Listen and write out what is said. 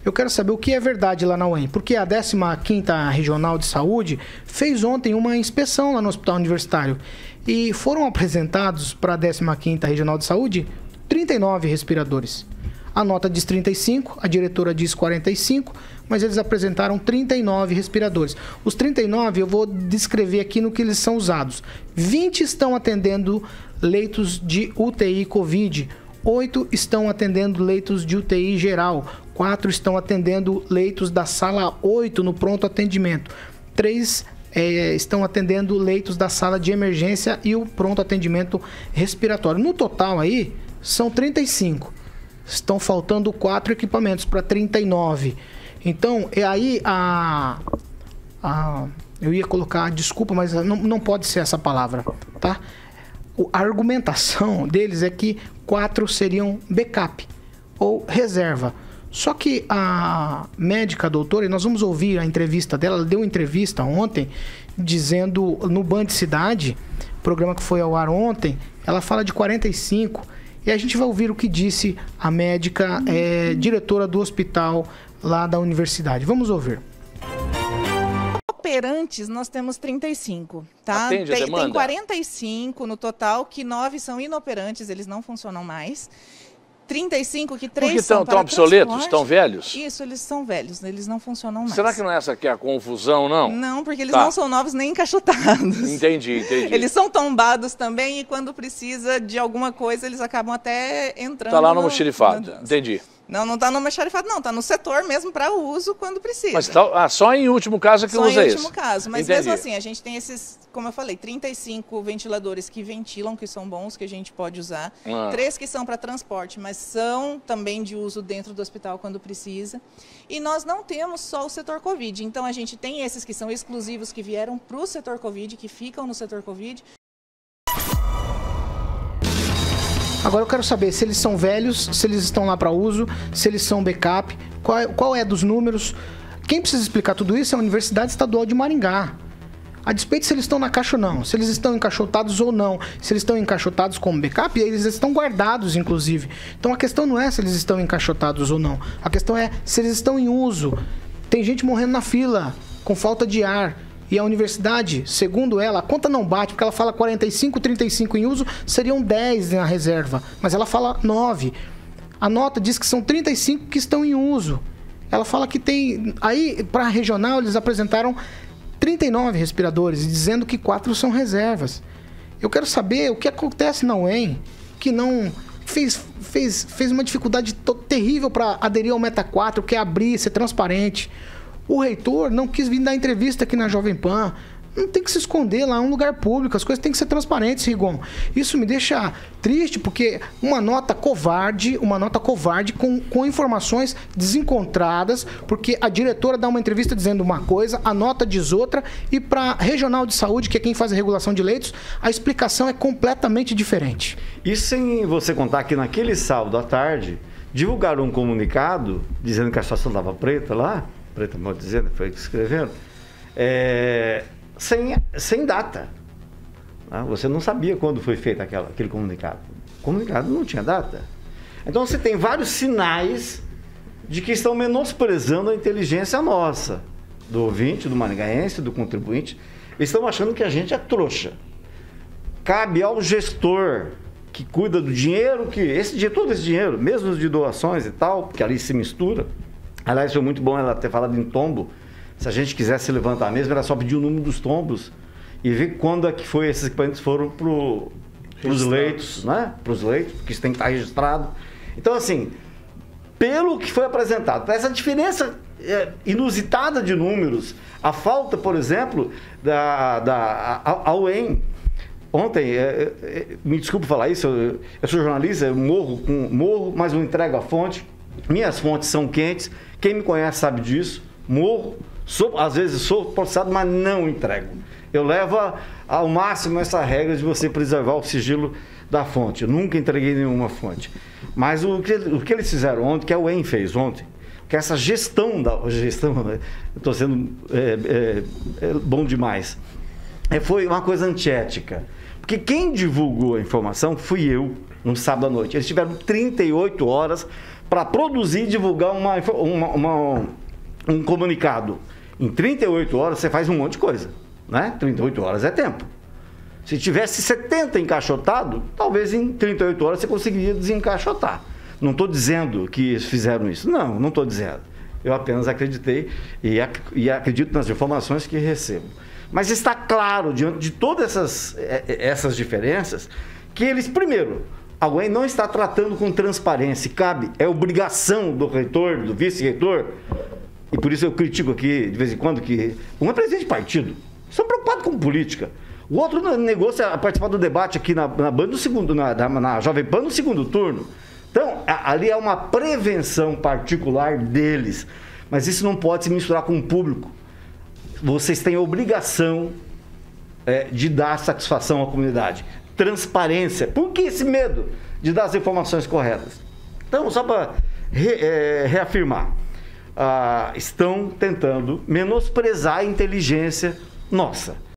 Eu quero saber o que é verdade lá na UEM, porque a 15ª Regional de Saúde fez ontem uma inspeção lá no Hospital Universitário e foram apresentados para a 15ª Regional de Saúde 39 respiradores. A nota diz 35, a diretora diz 45, mas eles apresentaram 39 respiradores. Os 39 eu vou descrever aqui no que eles são usados. 20 estão atendendo leitos de UTI Covid, 8 estão atendendo leitos de UTI geral, 4 estão atendendo leitos da sala 8 no pronto atendimento, 3 estão atendendo leitos da sala de emergência e o pronto atendimento respiratório. No total aí, são 35. Estão faltando 4 equipamentos para 39. Então, aí eu ia colocar, desculpa, mas não pode ser essa palavra, tá? A argumentação deles é que 4 seriam backup ou reserva. Só que a médica, a doutora, e nós vamos ouvir a entrevista dela, ela deu uma entrevista ontem, dizendo no Band Cidade, programa que foi ao ar ontem, ela fala de 45, e a gente vai ouvir o que disse a médica, diretora do hospital lá da universidade. Vamos ouvir. Operantes, nós temos 35, tá? Atende a demanda? Tem 45 no total, que 9 são inoperantes, eles não funcionam mais. 35 que 3 Porque são para estão obsoletos, transporte. estão velhos? Isso, eles são velhos, eles não funcionam mais. Será que não é essa aqui a confusão, não? Não, porque eles não são novos nem encaixotados. Entendi. Eles são tombados também e quando precisa de alguma coisa, eles acabam até entrando... Está lá no almoxarifado, entendi. Não está no almoxarifado, não. Está no setor mesmo para uso quando precisa. Mas só em último caso que usa esse? Só em último caso. Mas entendi. mesmo assim, a gente tem esses, como eu falei, 35 ventiladores que ventilam, que são bons, que a gente pode usar. 3 que são para transporte, mas são também de uso dentro do hospital quando precisa. E nós não temos só o setor Covid. Então, a gente tem esses que são exclusivos, que vieram para o setor Covid, que ficam no setor Covid. Agora eu quero saber se eles são velhos, se eles estão lá para uso, se eles são backup, qual é dos números. Quem precisa explicar tudo isso é a Universidade Estadual de Maringá. A despeito se eles estão na caixa ou não, se eles estão encaixotados ou não, se eles estão encaixotados como backup, eles estão guardados, inclusive. Então a questão não é se eles estão encaixotados ou não, a questão é se eles estão em uso. Tem gente morrendo na fila, com falta de ar. E a universidade, segundo ela, a conta não bate, porque ela fala 45, 35 em uso, seriam 10 na reserva. Mas ela fala 9. A nota diz que são 35 que estão em uso. Ela fala que tem... Aí, para a regional, eles apresentaram 39 respiradores, dizendo que 4 são reservas. Eu quero saber o que acontece na UEM, que não... Fez uma dificuldade terrível para aderir ao Meta 4, que é abrir, ser transparente. O reitor não quis vir dar entrevista aqui na Jovem Pan. Não tem que se esconder lá, é um lugar público, as coisas têm que ser transparentes, Rigon. Isso me deixa triste, porque uma nota covarde com informações desencontradas, porque a diretora dá uma entrevista dizendo uma coisa, a nota diz outra, e para a Regional de Saúde, que é quem faz a regulação de leitos, a explicação é completamente diferente. E sem você contar que naquele sábado à tarde, divulgaram um comunicado dizendo que a situação estava preta lá, preta, mal dizendo, foi que escreveram, sem data. Você não sabia quando foi feito aquele comunicado. O comunicado não tinha data. Então você tem vários sinais de que estão menosprezando a inteligência nossa, do ouvinte, do maringaense, do contribuinte. Eles estão achando que a gente é trouxa. Cabe ao gestor que cuida do dinheiro, todo esse dinheiro, mesmo de doações e tal, que ali se mistura. Aliás, foi muito bom ela ter falado em tombo. Se a gente quisesse levantar mesmo, era só pedir o número dos tombos e ver quando é que foi esses equipamentos foram para os leitos, né? Para os leitos, porque isso tem que estar registrado. Então, assim, pelo que foi apresentado, essa diferença inusitada de números, a falta, por exemplo, da UEM. Ontem, me desculpe falar isso, eu sou jornalista, eu morro, mas eu entrego a fonte. Minhas fontes são quentes, quem me conhece sabe disso. Morro, às vezes sou processado, mas não entrego. Eu levo ao máximo essa regra de você preservar o sigilo da fonte. Eu nunca entreguei nenhuma fonte. Mas o que eles fizeram ontem, que a UEM fez ontem, que essa gestão, eu estou sendo bom demais, foi uma coisa antiética. Porque quem divulgou a informação fui eu, no sábado à noite. Eles tiveram 38 horas para produzir e divulgar um comunicado. Em 38 horas você faz um monte de coisa, né? 38 horas é tempo. Se tivesse 70 encaixotado, talvez em 38 horas você conseguiria desencaixotar. Não estou dizendo que eles fizeram isso. Não estou dizendo. Eu apenas acreditei e acredito nas informações que recebo. Mas está claro, diante de todas essas diferenças, que eles, primeiro, alguém não está tratando com transparência. É obrigação do reitor, do vice-reitor, e por isso eu critico aqui, de vez em quando, que um é presidente de partido, são preocupados com política. O outro negocia a participar do debate aqui na Band no segundo, na Jovem Pan no segundo turno. Então, ali é uma prevenção particular deles. Mas isso não pode se misturar com o público. Vocês têm a obrigação de dar satisfação à comunidade. Transparência. Por que esse medo de dar as informações corretas? Então, só para reafirmar, estão tentando menosprezar a inteligência nossa.